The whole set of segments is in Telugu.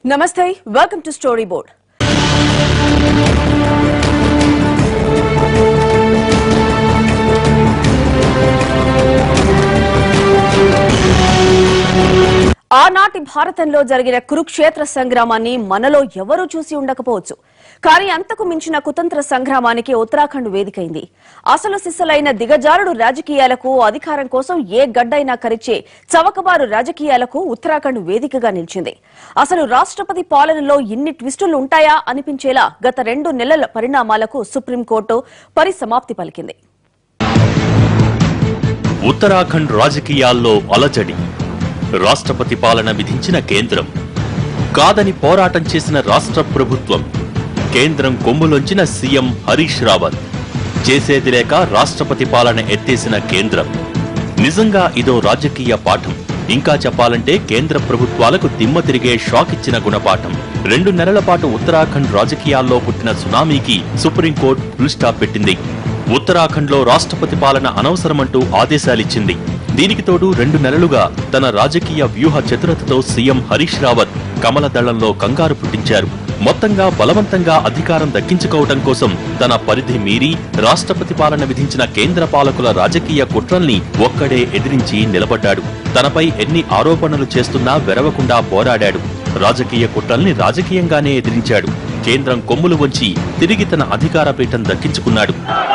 Namaste, welcome to Storyboard. ఆనాటి భారతంలో జరిగిన కురుక్షేత్ర సంగ్రామాన్ని మనలో ఎవరూ చూసి ఉండకపోవచ్చు. కానీ అంతకు మించిన కుతంత్ర సంగ్రామానికి ఉత్తరాఖండ్ వేదికైంది. అసలు సిసలైన దిగజారుడు రాజకీయాలకు, అధికారం కోసం ఏ గడ్డైనా కరిచే చవకబారు రాజకీయాలకు ఉత్తరాఖండ్ వేదికగా నిలిచింది. అసలు రాష్ట్రపతి పాలనలో ఇన్ని ట్విస్టులు ఉంటాయా అనిపించేలా గత 2 నెలల పరిణామాలకు సుప్రీంకోర్టు పరిసమాప్తి పలికింది. ఉత్తరాఖండ్ రాజకీయాల్లో అలజడి, రాష్ట్రపతి పాలన విధించిన కేంద్రం, కాదని పోరాటం చేసిన రాష్ట్ర ప్రభుత్వం, కేంద్రం కొమ్ములొంచిన సీఎం హరీష్ రావత్, చేసేది లేక రాష్ట్రపతి పాలన ఎత్తేసిన కేంద్రం. నిజంగా ఇదో రాజకీయ పాఠం. ఇంకా చెప్పాలంటే కేంద్ర ప్రభుత్వాలకు దిమ్మ తిరిగే షాక్ ఇచ్చిన గుణపాఠం. 2 నెలల పాటు ఉత్తరాఖండ్ రాజకీయాల్లో పుట్టిన సునామీకి సుప్రీంకోర్టు ఫుల్ స్టాప్ పెట్టింది. ఉత్తరాఖండ్లో రాష్ట్రపతి పాలన అనవసరమంటూ ఆదేశాలిచ్చింది. దీనికి తోడు 2 నెలలుగా తన రాజకీయ వ్యూహ చతురతతో సీఎం హరీష్ రావత్ కమల దళంలో కంగారు పుట్టించారు. మొత్తంగా బలవంతంగా అధికారం దక్కించుకోవటం కోసం తన పరిధి మీరి రాష్ట్రపతి పాలన విధించిన కేంద్ర పాలకుల రాజకీయ కుట్రల్ని ఒక్కడే ఎదిరించి నిలబడ్డాడు. తనపై ఎన్ని ఆరోపణలు చేస్తున్నా వెరవకుండా పోరాడాడు. రాజకీయ కుట్రల్ని రాజకీయంగానే ఎదిరించాడు. కేంద్రం కొమ్ములు వంచి తిరిగి తన అధికార పీఠం దక్కించుకున్నాడు.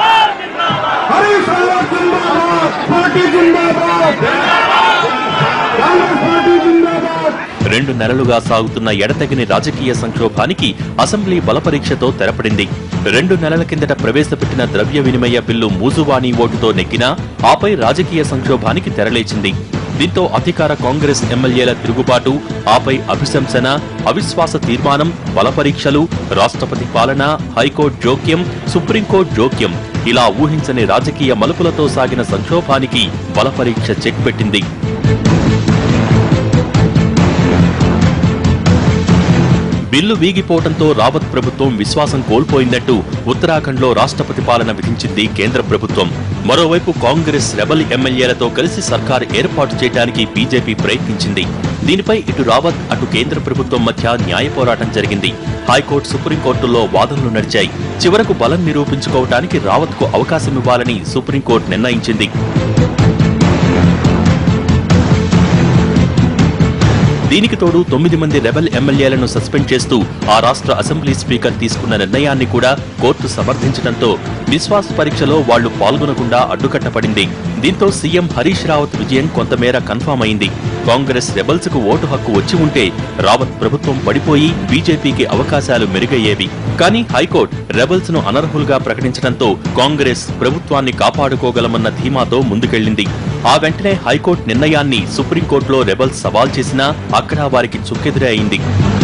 2 నెలలుగా సాగుతున్న ఎడతెగని రాజకీయ సంక్షోభానికి అసెంబ్లీ బలపరీక్షతో తెరపడింది. 2 నెలల కిందట ప్రవేశపెట్టిన ద్రవ్య వినిమయ బిల్లు మూజువాణి ఓటుతో నెగ్గినా ఆపై రాజకీయ సంక్షోభానికి తెరలేచింది. దీంతో అధికార కాంగ్రెస్ ఎమ్మెల్యేల తిరుగుబాటు, ఆపై అభిశంసన, అవిశ్వాస తీర్మానం, బలపరీక్షలు, రాష్ట్రపతి పాలన, హైకోర్టు జోక్యం, సుప్రీంకోర్టు జోక్యం, ఇలా ఊహించని రాజకీయ మలుపులతో సాగిన సంక్షోభానికి బలపరీక్ష చెక్ పెట్టింది. బిల్లు వీగిపోవడంతో రావత్ ప్రభుత్వం విశ్వాసం కోల్పోయిందంటూ ఉత్తరాఖండ్లో రాష్ట్రపతి పాలన విధించింది కేంద్ర ప్రభుత్వం. మరోవైపు కాంగ్రెస్ రెబల్ ఎమ్మెల్యేలతో కలిసి సర్కారు ఏర్పాటు చేయడానికి బీజేపీ ప్రయత్నించింది. దీనిపై ఇటు రావత్ అటు కేంద్ర ప్రభుత్వం మధ్య న్యాయ పోరాటం జరిగింది. హైకోర్టు, సుప్రీంకోర్టుల్లో వాదనలు నడిచాయి. చివరకు బలం నిరూపించుకోవడానికి రావత్కు అవకాశమివ్వాలని సుప్రీంకోర్టు నిర్ణయించింది. దీనికి తోడు 9 మంది రెబల్ ఎమ్మెల్యేలను సస్పెండ్ చేస్తూ ఆ రాష్ట్ర అసెంబ్లీ స్పీకర్ తీసుకున్న నిర్ణయాన్ని కూడా కోర్టు సమర్థించడంతో విశ్వాస పరీక్షలో వాళ్లు పాల్గొనకుండా అడ్డుకట్టపడింది. దీంతో సీఎం హరీష్ రావత్ విజయం కొంతమేర కన్ఫర్మ్ అయింది. కాంగ్రెస్ రెబల్స్ కు ఓటు హక్కు వచ్చి ఉంటే రావత్ ప్రభుత్వం పడిపోయి బీజేపీకి అవకాశాలు మెరుగయ్యేవి. కానీ హైకోర్టు రెబల్స్ ను అనర్హులుగా ప్రకటించడంతో కాంగ్రెస్ ప్రభుత్వాన్ని కాపాడుకోగలమన్న ధీమాతో ముందుకెళ్లింది. ఆ వెంటనే హైకోర్టు నిర్ణయాన్ని సుప్రీంకోర్టులో రెబల్స్ సవాల్ చేసినా అక్కడ వారికి చుక్కెదురే అయింది.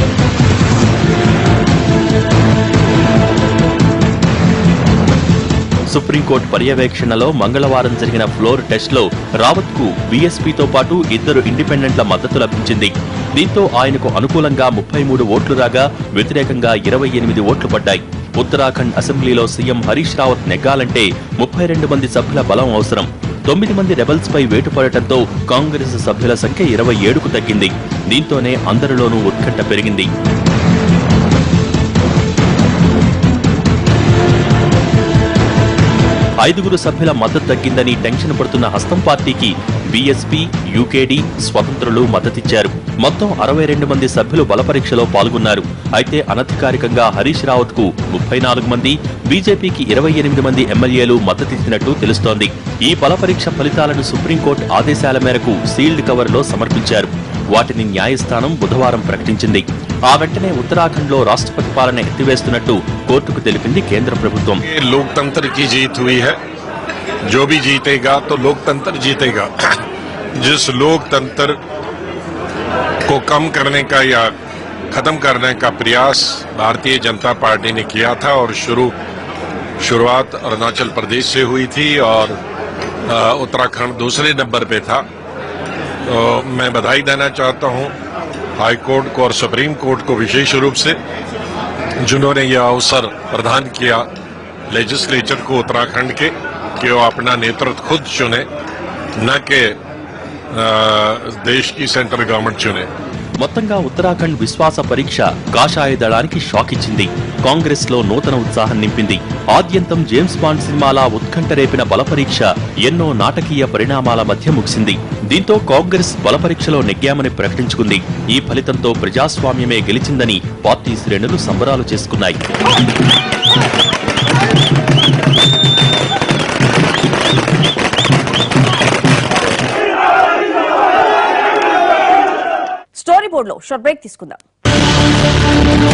సుప్రీంకోర్టు పర్యవేక్షణలో మంగళవారం జరిగిన ఫ్లోర్ టెస్ట్లో రావత్ కు బీఎస్పీతో పాటు 2 ఇండిపెండెంట్ల మద్దతు లభించింది. దీంతో ఆయనకు అనుకూలంగా 33 ఓట్లు రాగా వ్యతిరేకంగా 28 ఓట్లు పడ్డాయి. ఉత్తరాఖండ్ అసెంబ్లీలో సీఎం హరీష్ రావత్ నెగ్గాలంటే 32 మంది సభ్యుల బలం అవసరం. 9 మంది రెబల్స్ పై వేటు పడటంతో కాంగ్రెస్ సభ్యుల సంఖ్య 27కు తగ్గింది. దీంతోనే అందరిలోనూ ఉత్కంఠ పెరిగింది. ఐదుగురు సభ్యుల మద్దతు తగ్గిందని టెన్షన్ పడుతున్న హస్తం పార్టీకి బీఎస్పీ, యూకేడీ, స్వతంత్రులు మద్దతిచ్చారు. మొత్తం 62 మంది సభ్యులు బలపరీక్షలో పాల్గొన్నారు. అయితే అనధికారికంగా హరీష్ రావత్ కు 34 మంది, బీజేపీకి 28 మంది ఎమ్మెల్యేలు మద్దతిచ్చినట్టు తెలుస్తోంది. ఈ బలపరీక్ష ఫలితాలను సుప్రీంకోర్టు ఆదేశాల మేరకు సీల్డ్ కవర్లో సమర్పించారు. వాటిని న్యాయస్థానం బుధవారం ప్రకటించింది. ఆ వెంటనే ఉత్తరాఖండ్ లో రాష్ట్రపతి పాలన ఎత్తివేస్తున్నట్టు కోర్టుకు తెలిపింది కేంద్ర ప్రభుత్వం. लोकतंत्र की जीत हुई है, जो भी जीतेगा तो लोकतंत्र जीतेगा। जिस लोकतंत्र को कम करने का या खत्म करने का प्रयास भारतीय जनता पार्टी ने किया था और शुरुआत अरुणाचल प्रदेश से हुई थी और उत्तराखंड दूसरे नंबर पे था। तो मैं बधाई देना चाहता हूं हाई कोर्ट को और सुप्रीम कोर्ट को विशेष रूप से, जिन्होंने यह अवसर प्रदान किया लेजिस्लेचर को उत्तराखंड के कि वो अपना नेतृत्व खुद चुने, न कि देश की सेंट्रल गवर्नमेंट चुने। మొత్తంగా ఉత్తరాఖండ్ విశ్వాస పరీక్ష కాషాయ దళానికి షాక్ ఇచ్చింది. కాంగ్రెస్ లో నూతన ఉత్సాహం నింపింది. ఆద్యంతం జేమ్స్ బాండ్ సినిమాలా ఉత్కంఠ రేపిన బలపరీక్ష ఎన్నో నాటకీయ పరిణామాల మధ్య ముగిసింది. దీంతో కాంగ్రెస్ బలపరీక్షలో నెగ్గామని ప్రకటించుకుంది. ఈ ఫలితంతో ప్రజాస్వామ్యమే గెలిచిందని పార్టీ శ్రేణులు సంబరాలు చేసుకున్నాయి. స్టోరీ బోర్డులో షార్ట్ బ్రేక్ తీసుకుందాం.